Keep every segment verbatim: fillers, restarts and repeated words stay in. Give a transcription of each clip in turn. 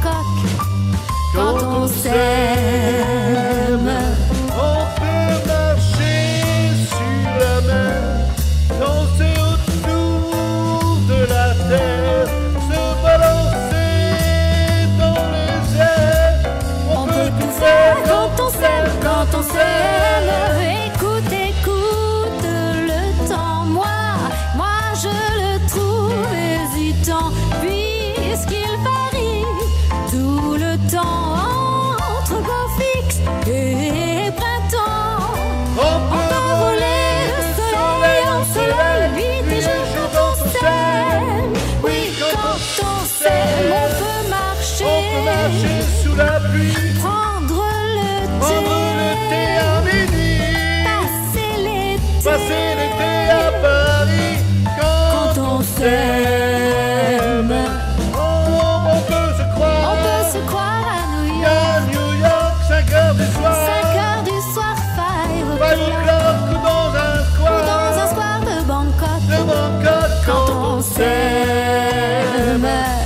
Bangkok. Quand on s'aime, on peut marcher sur la mer, danser autour de la terre, se balancer dans les airs. On, on peut peut tout tout faire faire quand on s'aime, quand on s'aime. Écoute, écoute le temps, moi, moi je le trouve hésitant, puisqu'il varie tout le temps entre beau fixe et printemps. On peut voler le soleil en soleil, vite et je quand on s'aime. Oui, quand on s'aime, on peut marcher, on peut marcher sous la pluie, prendre le prendre le thé à midi, passer l'été, passer l'été à Paris. Quand, quand on s'aime, on, on peut se croire, on peut se croire à New à York, New York, cinq heures du soir, cinq heures du soir, five five o'clock, o'clock ou dans un ou square, dans un square de Bangkok, de Bangkok. quand on s'aime.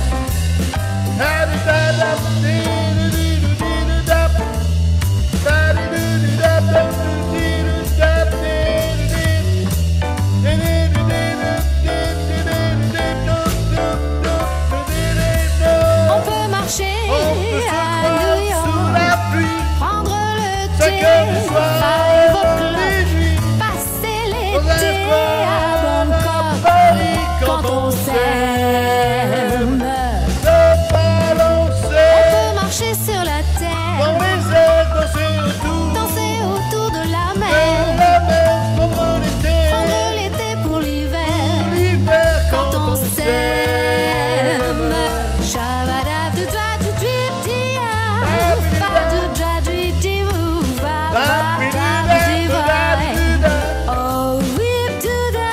On peut marcher On peut se à croire New sous York, la pluie, prendre le thé, cinq heures du soir, five o'clock, minuit, passer dans un l'été square à à Bangkok, Paris. quand on s'aime. Se balancer On peut marcher sur la dans terre, les airs, danser autour danser autour de la de mer, la mer, prendre l'été, prendre l'été pour l'hiver, l'hiver quand on s'aime. Shabba-dabba-dabba-dabba-dabba-dabba-dabba. Ba-ba-dabba-dabba-dabba. Oh, whip-do-da,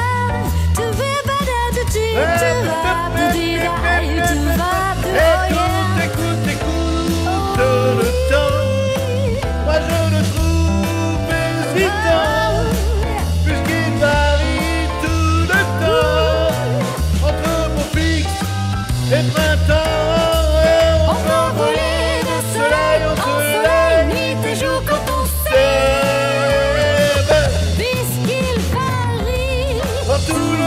do-whip-ba-da-do-do-ba-do-dee-da-do-ba-do. Oh, Écoute, yeah. écoute, écoute le temps. Moi je le trouve hésitant, puisqu'il varie tout le temps entre mon fixe et printemps. On peut voler de soleil en soleil, nuit et jour quand on s'aime, s'aime puisqu'il varie dans tout le